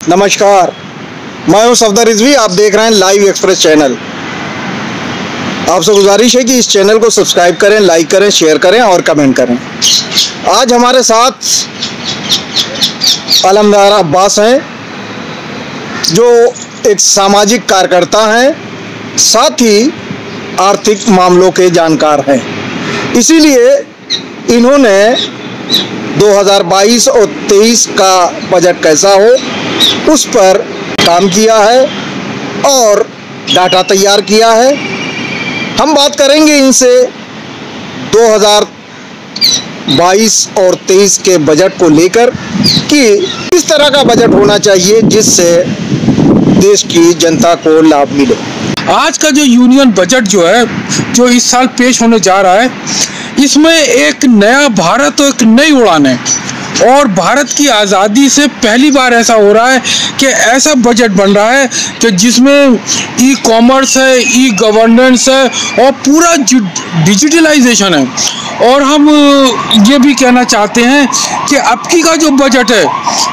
नमस्कार, मैं हूं सफदर रिजवी। आप देख रहे हैं लाइव एक्सप्रेस चैनल। आपसे गुजारिश है कि इस चैनल को सब्सक्राइब करें, लाइक करें, शेयर करें और कमेंट करें। आज हमारे साथ अलमदार अब्बास हैं, जो एक सामाजिक कार्यकर्ता हैं, साथ ही आर्थिक मामलों के जानकार हैं। इसीलिए इन्होंने 2022 और 23 का बजट कैसा हो उस पर काम किया है और डाटा तैयार किया है। हम बात करेंगे इनसे 2022 और 23 के बजट को लेकर कि किस तरह का बजट होना चाहिए जिससे देश की जनता को लाभ मिले। आज का जो यूनियन बजट जो है, जो इस साल पेश होने जा रहा है, इसमें एक नया भारत और एक नई उड़ान है। और भारत की आज़ादी से पहली बार ऐसा हो रहा है कि ऐसा बजट बन रहा है कि जिसमें ई कॉमर्स है, ई गवर्नेंस है और पूरा डिजिटलाइजेशन है। और हम ये भी कहना चाहते हैं कि अब की का जो बजट है,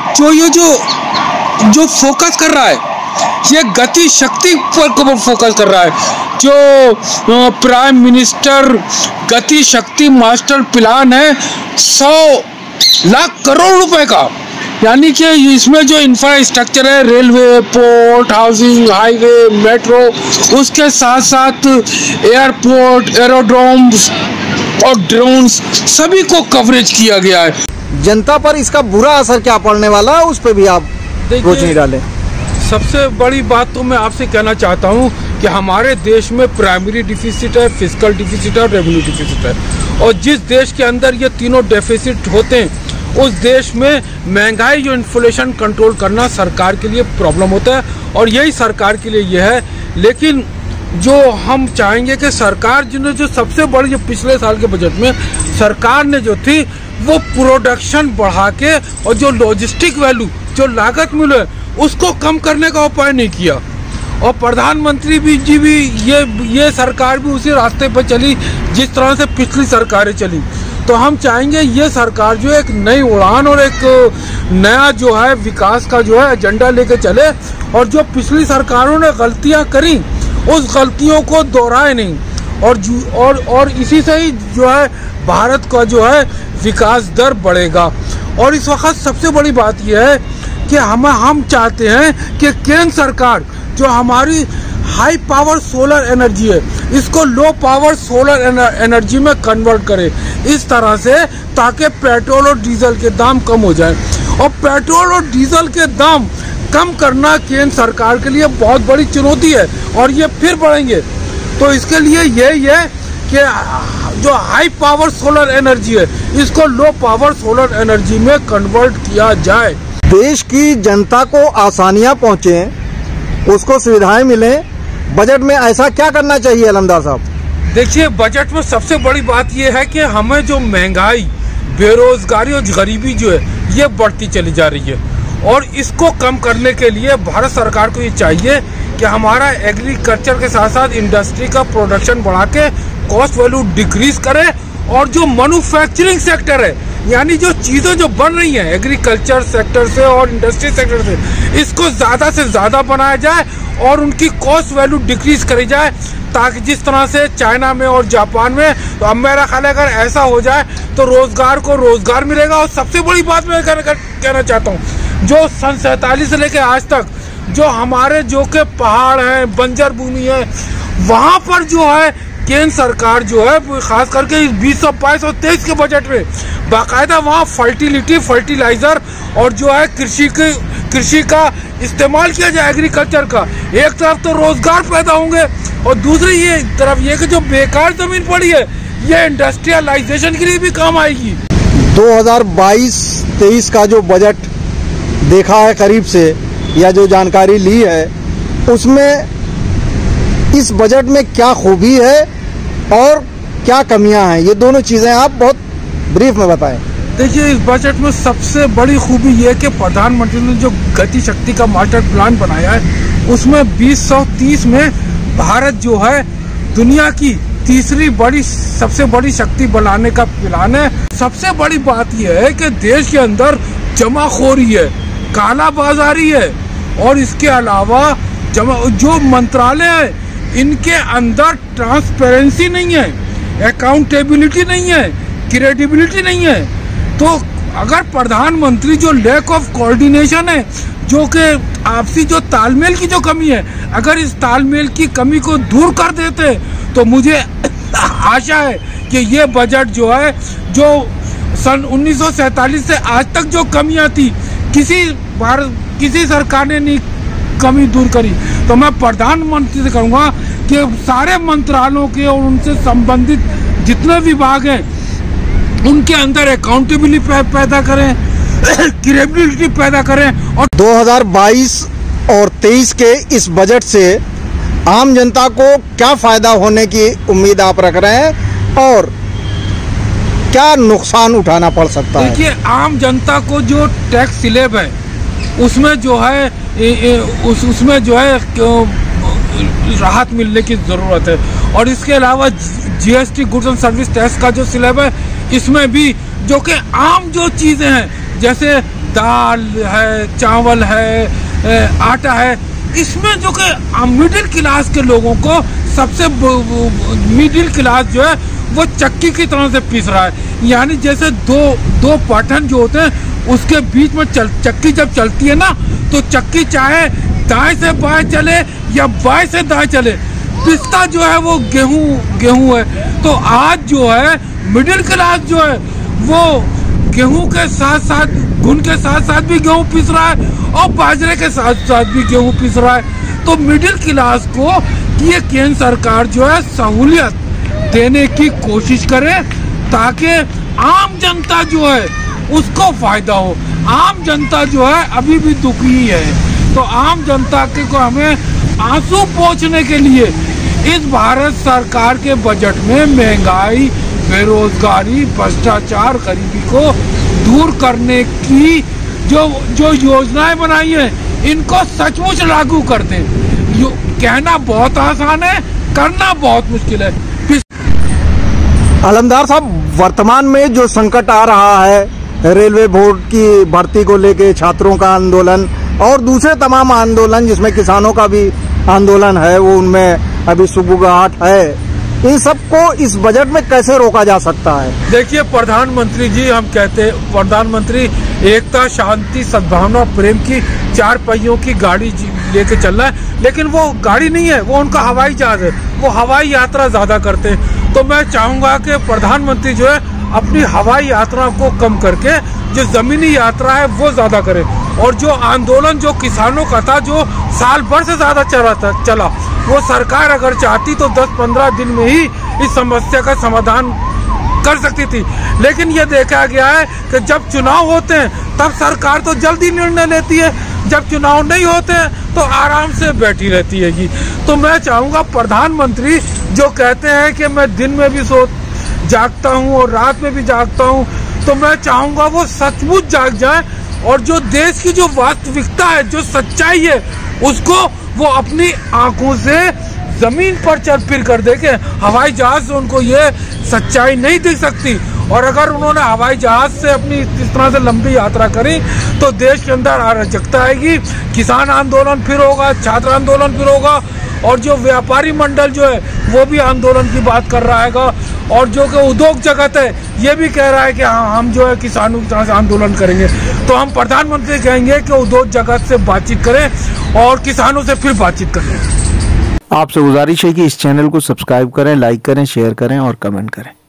जो फोकस कर रहा है, ये गति शक्ति पर फोकस कर रहा है। जो प्राइम मिनिस्टर गति शक्ति मास्टर प्लान है 100 लाख करोड़ रुपए का, यानी कि इसमें जो इंफ्रास्ट्रक्चर है, railway, port, housing, highway, metro, उसके साथ साथ एयरपोर्ट, एरोड्रोम्स और ड्रोन्स, सभी को कवरेज किया गया है। जनता पर इसका बुरा असर क्या पड़ने वाला है, उस पर भी आप रोशनी डालें। सबसे बड़ी बात तो मैं आपसे कहना चाहता हूं कि हमारे देश में प्राइमरी डिफिसिट है, फिस्कल डिफिसिट है और रेवेन्यू डिफिसिट है। और जिस देश के अंदर ये तीनों डेफिसिट होते हैं, उस देश में महंगाई जो इन्फ्लेशन कंट्रोल करना सरकार के लिए प्रॉब्लम होता है, और यही सरकार के लिए ये है। लेकिन जो हम चाहेंगे कि सरकार जो सबसे बड़ी, जो पिछले साल के बजट में सरकार ने जो थी वो प्रोडक्शन बढ़ा के और जो लॉजिस्टिक वैल्यू, जो लागत मूल्य है, उसको कम करने का उपाय नहीं किया। और प्रधानमंत्री जी भी ये सरकार भी उसी रास्ते पर चली जिस तरह से पिछली सरकारें चली। तो हम चाहेंगे ये सरकार जो एक नई उड़ान और एक नया जो है विकास का जो है एजेंडा लेके चले, और जो पिछली सरकारों ने गलतियां करी उस गलतियों को दोहराए नहीं। और इसी से ही जो है भारत का जो है विकास दर बढ़ेगा। और इस वक्त सबसे बड़ी बात यह है कि हम चाहते हैं कि केंद्र सरकार जो हमारी हाई पावर सोलर एनर्जी है, इसको लो पावर सोलर एनर्जी में कन्वर्ट करे इस तरह से, ताकि पेट्रोल और डीजल के दाम कम हो जाए। और पेट्रोल और डीजल के दाम कम करना केंद्र सरकार के लिए बहुत बड़ी चुनौती है, और ये फिर बढ़ेंगे। तो इसके लिए यही है कि जो हाई पावर सोलर एनर्जी है, इसको लो पावर सोलर एनर्जी में कन्वर्ट किया जाए। देश की जनता को आसानियां पहुंचे, उसको सुविधाएं मिले। बजट में ऐसा क्या करना चाहिए अलमदार साहब? देखिए, बजट में सबसे बड़ी बात यह है कि हमें जो महंगाई, बेरोजगारी और गरीबी जो है, ये बढ़ती चली जा रही है। और इसको कम करने के लिए भारत सरकार को ये चाहिए कि हमारा एग्रीकल्चर के साथ साथ इंडस्ट्री का प्रोडक्शन बढ़ा के कॉस्ट वैल्यू डिक्रीज करे। और जो मैन्युफैक्चरिंग सेक्टर है, यानी जो चीज़ें जो बन रही हैं एग्रीकल्चर सेक्टर से और इंडस्ट्री सेक्टर से, इसको ज़्यादा से ज़्यादा बनाया जाए और उनकी कॉस्ट वैल्यू डिक्रीज करी जाए, ताकि जिस तरह से चाइना में और जापान में, तो अब मेरा ख्याल है अगर ऐसा हो जाए तो रोज़गार को रोज़गार मिलेगा। और सबसे बड़ी बात मैं कहना चाहता हूँ, जो सन 47 से लेकर आज तक जो हमारे जो के पहाड़ हैं, बंजर भूमि है, वहाँ पर जो है केंद्र सरकार जो है खास करके 2022 और 23 के बजट में बाकायदा वहाँ फर्टिलाइजर और जो है कृषि का इस्तेमाल किया जाए, एग्रीकल्चर का। एक तरफ तो रोजगार पैदा होंगे और दूसरी ये तरफ ये कि जो बेकार जमीन पड़ी है, ये इंडस्ट्रियलाइजेशन के लिए भी काम आएगी। 2022-23 का जो बजट देखा है करीब से, या जो जानकारी ली है, उसमें इस बजट में क्या खूबी है और क्या कमियां हैं, ये दोनों चीज़ें आप बहुत ब्रीफ में बताएं। देखिए, इस बजट में सबसे बड़ी खूबी ये है कि प्रधानमंत्री ने जो गति शक्ति का मास्टर प्लान बनाया है, उसमें 2030 में भारत जो है दुनिया की सबसे बड़ी शक्ति बनाने का प्लान है। सबसे बड़ी बात यह है कि देश के अंदर जमाखोरी है, काला बाजारी है। और इसके अलावा जो मंत्रालय है इनके अंदर ट्रांसपेरेंसी नहीं है, अकाउंटेबिलिटी नहीं है, क्रेडिबिलिटी नहीं है। तो अगर प्रधानमंत्री जो लैक ऑफ कोऑर्डिनेशन है, जो कि आपसी जो तालमेल की जो कमी है, अगर इस तालमेल की कमी को दूर कर देते तो मुझे आशा है कि ये बजट जो है, जो सन 1947 से आज तक जो कमियां थी, किसी सरकार ने नहीं कमी दूर करी। तो मैं प्रधानमंत्री से कहूँगा कि सारे मंत्रालयों के और उनसे संबंधित जितने विभाग हैं उनके अंदर अकाउंटेबिलिटी पैदा करें, क्रेडिबिलिटी पैदा करें। और 2022 और 23 के इस बजट से आम जनता को क्या फायदा होने की उम्मीद आप रख रहे हैं और क्या नुकसान उठाना पड़ सकता है? देखिए, आम जनता को जो टैक्स स्लैब है उसमें जो है उसमें जो है राहत मिलने की ज़रूरत है। और इसके अलावा GST goods and service tax का जो स्लैब है इसमें भी जो कि आम जो चीज़ें हैं जैसे दाल है, चावल है, आटा है, इसमें जो कि मिडिल क्लास के लोगों को सबसे मिडिल क्लास जो है वो चक्की की तरह से पीस रहा है। यानी जैसे दो पाटन जो होते हैं उसके बीच में चक्की जब चलती है ना, तो चक्की चाहे दाएं से बाएं चले या बाएं से दाएं चले, पिसता जो है वो गेहूं है। तो आज जो है मिडिल क्लास जो है वो गेहूं के साथ साथ घुन के साथ साथ भी गेहूं पीस रहा है और बाजरे के साथ साथ भी गेहूं पीस रहा है। तो मिडिल क्लास को ये केंद्र सरकार जो है सहूलियत देने की कोशिश करे ताकि आम जनता जो है उसको फायदा हो। आम जनता जो है अभी भी दुखी है। तो आम जनता के को हमें आंसू पोंछने के लिए इस भारत सरकार के बजट में महंगाई, बेरोजगारी, भ्रष्टाचार, गरीबी को दूर करने की जो योजनाएं बनाई है इनको सचमुच लागू कर दें। कहना बहुत आसान है, करना बहुत मुश्किल है। आलमदार साहब, वर्तमान में जो संकट आ रहा है, रेलवे बोर्ड की भर्ती को लेके छात्रों का आंदोलन और दूसरे तमाम आंदोलन जिसमें किसानों का भी आंदोलन है, वो उनमें अभी सुगबुगाहट है, इन सबको इस बजट में कैसे रोका जा सकता है? देखिए, प्रधानमंत्री जी, हम कहते हैं प्रधानमंत्री एकता, शांति, सद्भावना, प्रेम की 4 पहियों की गाड़ी लेके चल रहा है, लेकिन वो गाड़ी नहीं है, वो उनका हवाई जहाज है। वो हवाई यात्रा ज्यादा करते हैं। तो मैं चाहूंगा कि प्रधानमंत्री जो है अपनी हवाई यात्रा को कम करके जो जमीनी यात्रा है वो ज्यादा करे। और जो आंदोलन जो किसानों का था, जो साल भर से ज्यादा चला, वो सरकार अगर चाहती तो 10-15 दिन में ही इस समस्या का समाधान कर सकती थी। लेकिन ये देखा गया है कि जब चुनाव होते हैं तब सरकार तो जल्दी निर्णय लेती है, जब चुनाव नहीं होते हैं तो आराम से बैठी रहती है। तो मैं चाहूंगा प्रधानमंत्री जो कहते हैं कि मैं दिन में भी जागता हूं और रात में भी जागता हूं, तो मैं चाहूंगा वो सचमुच जाग जाए और जो देश की जो वास्तविकता है, जो सच्चाई है, उसको वो अपनी आंखों से जमीन पर चल फिर कर देखे। हवाई जहाज से उनको ये सच्चाई नहीं दिख सकती। और अगर उन्होंने हवाई जहाज से अपनी इस तरह से लंबी यात्रा करी तो देश के अंदर अराजकता आएगी, किसान आंदोलन फिर होगा, छात्र आंदोलन फिर होगा, और जो व्यापारी मंडल जो है वो भी आंदोलन की बात कर रहा है, और जो कि उद्योग जगत है ये भी कह रहा है कि हाँ, हम जो है किसानों की तरह से आंदोलन करेंगे। तो हम प्रधानमंत्री कहेंगे कि उद्योग जगत से बातचीत करें और किसानों से फिर बातचीत करें। आपसे गुजारिश है कि इस चैनल को सब्सक्राइब करें, लाइक करें, शेयर करें और कमेंट करें।